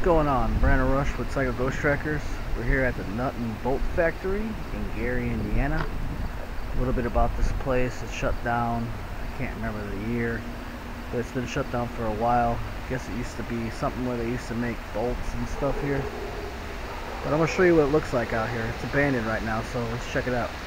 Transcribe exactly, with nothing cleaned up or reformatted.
going on? Brandon Rush with Psycho Ghost Trackers. We're here at the Nut and Bolt Factory in Gary, Indiana. A little bit about this place. It's shut down. I can't remember the year, but it's been shut down for a while. I guess it used to be something where they used to make bolts and stuff here. But I'm going to show you what it looks like out here. It's abandoned right now, so let's check it out.